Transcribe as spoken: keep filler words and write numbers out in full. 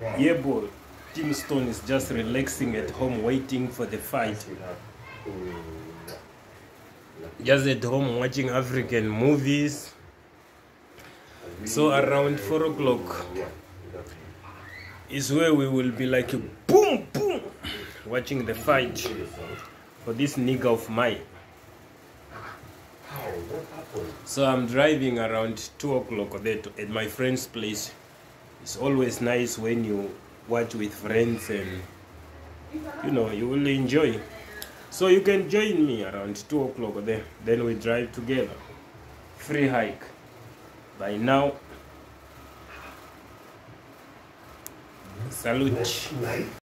Yeah, boy. Tim Stone is just relaxing at home waiting for the fight. Just at home watching African movies. So around four o'clock is where we will be like boom boom watching the fight for this nigga of mine. So I'm driving around two o'clock there to, at my friend's place. It's always nice when you watch with friends and you know you will enjoy. So you can join me around two o'clock there. Then we drive together. Free hike. By now, salute.